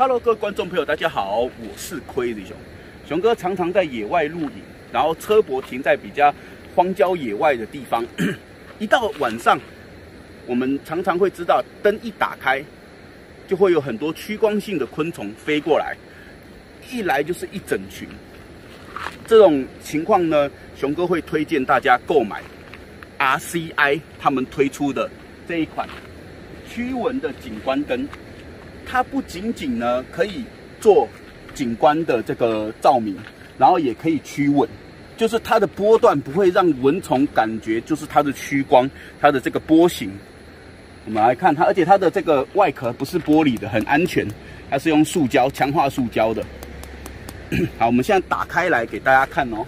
Hello， 各位观众朋友，大家好，我是 Crazy 熊。熊哥常常在野外露营，然后车泊停在比较荒郊野外的地方。一到晚上，我们常常会知道，灯一打开，就会有很多趋光性的昆虫飞过来，一来就是一整群。这种情况呢，熊哥会推荐大家购买 RCI 他们推出的这一款驱蚊的景观灯。它不仅仅呢可以做景观的这个照明，然后也可以驱蚊，就是它的波段不会让蚊虫感觉就是它的趋光，它的这个波形。我们来看它，而且它的这个外壳不是玻璃的，很安全，它是用塑胶强化塑胶的。好，我们现在打开来给大家看哦。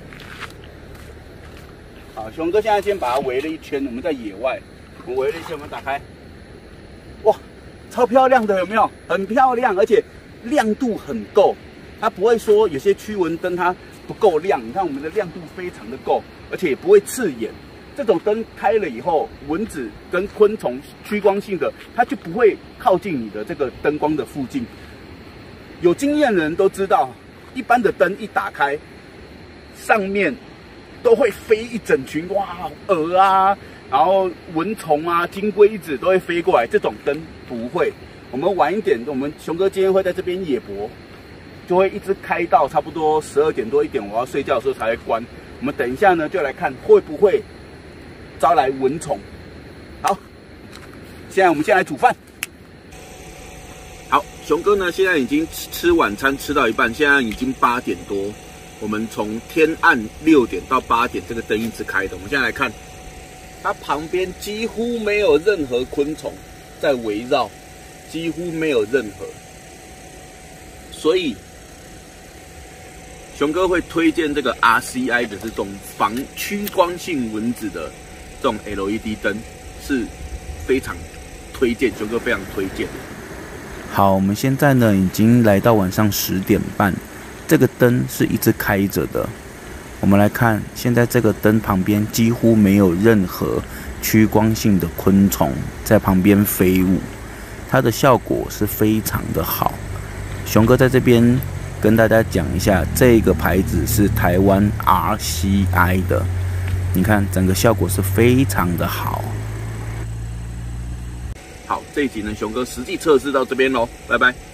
好，熊哥现在先把它围了一圈，我们在野外，我们围了一圈，我们打开，哇！超漂亮的，有没有？很漂亮，而且亮度很够。它不会说有些驱蚊灯它不够亮，你看我们的亮度非常的够，而且也不会刺眼。这种灯开了以后，蚊子跟昆虫趋光性的，它就不会靠近你的这个灯光的附近。有经验的人都知道，一般的灯一打开，上面都会飞一整群哇蛾啊。然后蚊虫啊、金龟子都会飞过来，这种灯不会。我们晚一点，我们熊哥今天会在这边野泊，就会一直开到差不多12点多1点，我要睡觉的时候才会关。我们等一下呢，就来看会不会招来蚊虫。好，现在我们先来煮饭。好，熊哥呢现在已经吃晚餐吃到一半，现在已经8点多。我们从天暗6点到8点，这个灯一直开的。我们现在来看。它旁边几乎没有任何昆虫在围绕，几乎没有任何，所以熊哥会推荐这个 RCI 的这种防趋光性蚊子的这种 LED 灯，是非常推荐，熊哥非常推荐。 好，我们现在呢已经来到晚上10点半，这个灯是一直开着的。我们来看，现在这个灯旁边几乎没有任何趋光性的昆虫在旁边飞舞，它的效果是非常的好。熊哥在这边跟大家讲一下，这个牌子是台湾 RCI 的，你看整个效果是非常的好。 好，这一集呢，熊哥实际测试到这边咯，拜拜。